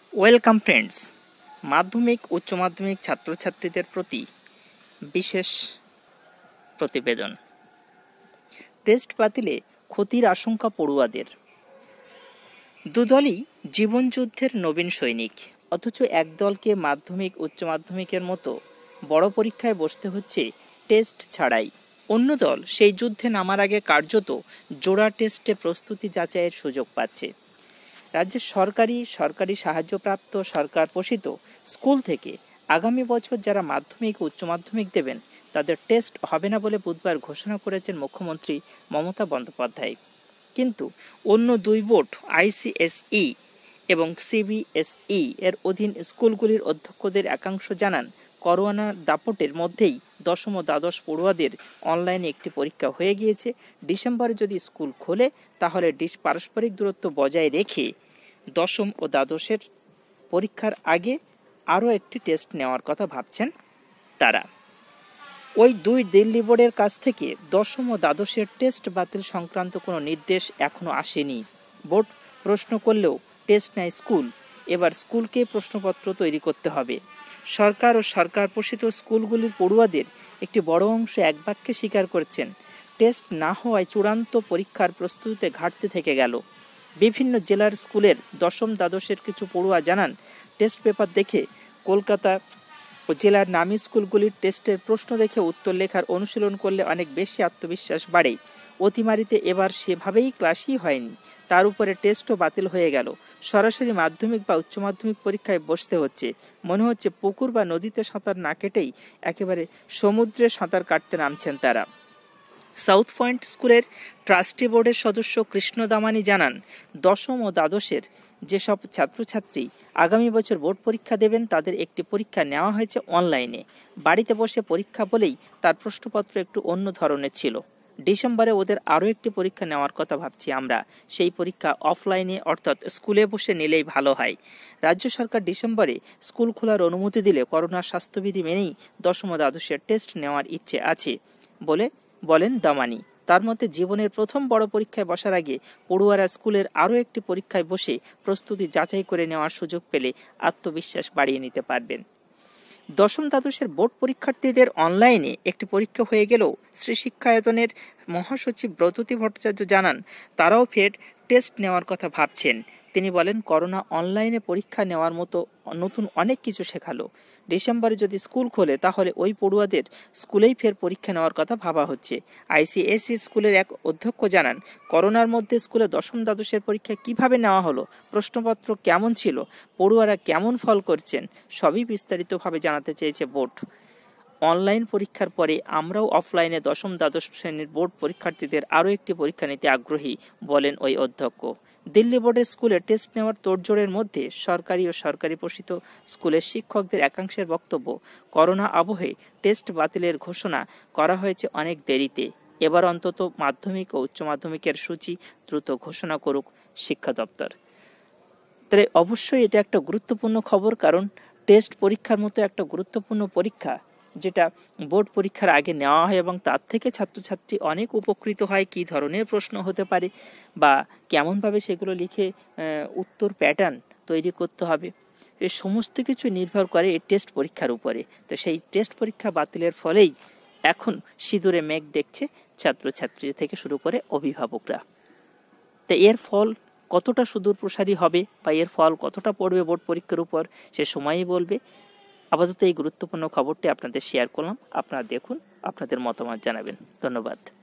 Welcome friends, মাধ্যমিক উচ্চ মাধ্যমিক ছাত্রছাত্রীদের প্রতি বিশেষ প্রতিবেদন। টেস্ট বাতিলে ক্ষতির আশঙ্কা পড়ুয়াদের। দুদলই জীবনযুদ্ধের নবীন সৈনিক, অথচ এক দলকে মাধ্যমিক উচ্চ মাধ্যমিকের মতো বড় পরীক্ষায় বসতে হচ্ছে টেস্ট ছাড়াই। অন্য দল সেই যুদ্ধে নামার আগে কার্যত জোড়া টেস্টে প্রস্তুতি যাচাইয়ের সুযোগ পাচ্ছে। রাজ্যের সরকারি সাহায্যপ্রাপ্ত সরকার পোষিত স্কুল থেকে আগামী বছর যারা মাধ্যমিক ও উচ্চ মাধ্যমিক দেবেন তাদের টেস্ট হবে না বলে বুধবার ঘোষণা করেছেন মুখ্যমন্ত্রী মমতা বন্দ্যোপাধ্যায়। কিন্তু অন্য দুই বোর্ড আইসিএসই এবং সিবিএসই এর অধীন স্কুলগুলির অধ্যক্ষদের একাংশ জানান, করোনার দাপটের মধ্যেই দশম ও দ্বাদশ পড়ুয়াদের অনলাইনে একটি পরীক্ষা হয়ে গিয়েছে। ডিসেম্বরে যদি স্কুল খোলে তাহলে পারস্পরিক দূরত্ব বজায় রেখে দশম ও দ্বাদশের পরীক্ষার আগে আরও একটি টেস্ট নেওয়ার কথা ভাবছেন তারা। ওই দুই দিল্লি বোর্ডের কাছ থেকে দশম ও দ্বাদশের টেস্ট বাতিল সংক্রান্ত কোনো নির্দেশ এখনও আসেনি। বোর্ড প্রশ্ন করলেও টেস্ট নেয় স্কুল। এবার স্কুলকে প্রশ্নপত্র তৈরি করতে হবে। সরকার ও সরকার পোষিত স্কুলগুলির পড়ুয়াদের একটি বড় অংশ এক বাক্যে স্বীকার করছেন, টেস্ট না হওয়ায় চূড়ান্ত পরীক্ষার প্রস্তুতিতে ঘাটতি থেকে গেল। বিভিন্ন জেলার স্কুলের দশম দ্বাদশের কিছু পড়ুয়া জানান, টেস্ট পেপার দেখে কলকাতা ও জেলার নামী স্কুলগুলির টেস্টের প্রশ্ন দেখে উত্তর লেখার অনুশীলন করলে অনেক বেশি আত্মবিশ্বাস বাড়ে। অতিমারিতে এবার সেভাবেই ক্লাসই হয়নি, তার উপরে টেস্টও বাতিল হয়ে গেল। সরাসরি মাধ্যমিক বা উচ্চ মাধ্যমিক পরীক্ষায় বসতে হচ্ছে। মনে হচ্ছে পুকুর বা নদীতে সাঁতার না কেটেই একেবারে সমুদ্রে সাঁতার কাটতে নামছেন তারা। সাউথ পয়েন্ট স্কুলের ট্রাস্টি বোর্ডের সদস্য কৃষ্ণ দামানি জানান, দশম ও দ্বাদশের যেসব ছাত্রছাত্রী আগামী বছর বোর্ড পরীক্ষা দেবেন তাদের একটি পরীক্ষা নেওয়া হয়েছে অনলাইনে। বাড়িতে বসে পরীক্ষা বলেই তার প্রশ্নপত্র একটু অন্য ধরনের ছিল। ডিসেম্বরে ওদের আরও একটি পরীক্ষা নেওয়ার কথা ভাবছি আমরা। সেই পরীক্ষা অফলাইনে অর্থাৎ স্কুলে বসে নিলেই ভালো হয়। রাজ্য সরকার ডিসেম্বরে স্কুল খোলার অনুমতি দিলে করোনার স্বাস্থ্যবিধি মেনেই দশম ও দ্বাদশের টেস্ট নেওয়ার ইচ্ছে আছে বলেন দামানি। তার মতে জীবনের প্রথম বড় পরীক্ষায় বসার আগে পড়ুয়ারা স্কুলের আরও একটি পরীক্ষায় বসে প্রস্তুতি যাচাই করে নেওয়ার সুযোগ পেলে আত্মবিশ্বাস বাড়িয়ে নিতে পারবেন। দশম দ্বাদশের বোর্ড পরীক্ষার্থীদের অনলাইনে একটি পরীক্ষা হয়ে গেলেও শ্রী শিক্ষায়তনের মহাসচিব ব্রততী ভট্টাচার্য জানান, তারাও ফের টেস্ট নেওয়ার কথা ভাবছেন। তিনি বলেন, করোনা অনলাইনে পরীক্ষা নেওয়ার মতো নতুন অনেক কিছু শেখালো। ডিসেম্বরে যদি স্কুল খোলে তাহলে ওই পড়ুয়াদের স্কুলেই ফের পরীক্ষা নেওয়ার কথা ভাবা হচ্ছে। আইসিএসই স্কুলের এক অধ্যক্ষ জানান, করোনার মধ্যে স্কুলে দশম দ্বাদশের পরীক্ষা কিভাবে নেওয়া হলো, প্রশ্নপত্র কেমন ছিল, পড়ুয়ারা কেমন ফল করছেন, সবই বিস্তারিতভাবে জানাতে চেয়েছে বোর্ড। অনলাইন পরীক্ষার পরে আমরাও অফলাইনে দশম দ্বাদশ শ্রেণীর বোর্ড পরীক্ষার্থীদের আরও একটি পরীক্ষা নিতে আগ্রহী, বলেন ওই অধ্যক্ষ। দিল্লি বোর্ডের স্কুলে টেস্ট নেওয়ার তোড়জোড়ের মধ্যে সরকারি ও সরকারি পোষিত স্কুলের শিক্ষকদের একাংশের বক্তব্য, করোনা আবহে টেস্ট বাতিলের ঘোষণা করা হয়েছে অনেক দেরিতে। এবার অন্তত মাধ্যমিক ও উচ্চ মাধ্যমিকের সূচি দ্রুত ঘোষণা করুক শিক্ষা দপ্তর। তাহলে অবশ্যই এটা একটা গুরুত্বপূর্ণ খবর, কারণ টেস্ট পরীক্ষার মতো একটা গুরুত্বপূর্ণ পরীক্ষা যেটা বোর্ড পরীক্ষার আগে নেওয়া হয় এবং তার থেকে ছাত্রছাত্রী অনেক উপকৃত হয়। কী ধরনের প্রশ্ন হতে পারে বা কেমনভাবে সেগুলো লিখে উত্তর প্যাটার্ন তৈরি করতে হবে, এই সমস্ত কিছু নির্ভর করে এই টেস্ট পরীক্ষার উপরে। তো সেই টেস্ট পরীক্ষা বাতিলের ফলেই এখন সিঁদুরে মেঘ দেখছে ছাত্রছাত্রী থেকে শুরু করে অভিভাবকরা। তো এর ফল কতটা সুদূর প্রসারী হবে বা এর ফল কতটা পড়বে বোর্ড পরীক্ষার উপর, সে সময়ই বলবে। আপাতত এই গুরুত্বপূর্ণ খবরটি আপনাদের শেয়ার করলাম। আপনারা দেখুন, আপনাদের মতামত জানাবেন। ধন্যবাদ।